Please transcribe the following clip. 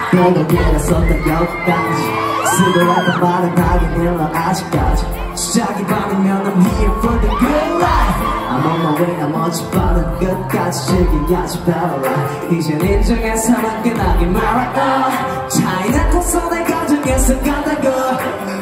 내가 길었었던 여기까지 쓰고왔던 말은 하긴 일러 아직까지 시작이 반이면 I'm here for the good life I'm on my way 나 멋진 빠른 끝까지 즐겨야지 better 이젠 인정해서만 끝나기 말아 차이나 컸어 내 가정에서 간다고